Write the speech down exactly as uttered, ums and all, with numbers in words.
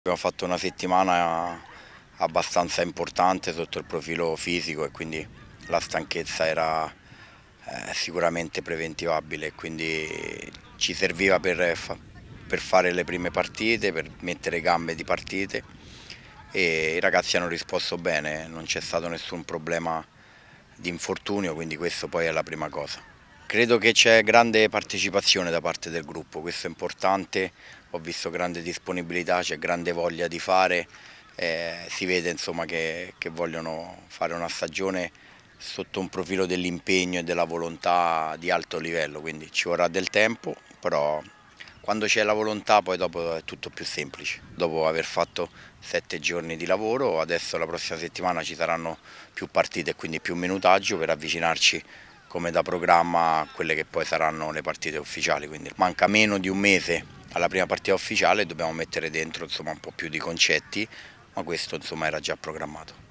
Abbiamo fatto una settimana abbastanza importante sotto il profilo fisico e quindi la stanchezza era eh, sicuramente preventivabile, quindi ci serviva per, fa- per fare le prime partite, per mettere gambe di partite e i ragazzi hanno risposto bene, non c'è stato nessun problema di infortunio, quindi questo poi è la prima cosa. Credo che c'è grande partecipazione da parte del gruppo, questo è importante, ho visto grande disponibilità, c'è grande voglia di fare, eh, si vede insomma che, che vogliono fare una stagione sotto un profilo dell'impegno e della volontà di alto livello, quindi ci vorrà del tempo, però quando c'è la volontà poi dopo è tutto più semplice. Dopo aver fatto sette giorni di lavoro, adesso la prossima settimana ci saranno più partite e quindi più minutaggio per avvicinarci come da programma a quelle che poi saranno le partite ufficiali. Quindi manca meno di un mese alla prima partita ufficiale e dobbiamo mettere dentro insomma, un po' più di concetti, ma questo insomma, era già programmato.